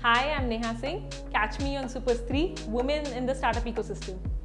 Hi, I'm Neha Singh. Catch me on SuperStree, Women in the Startup Ecosystem.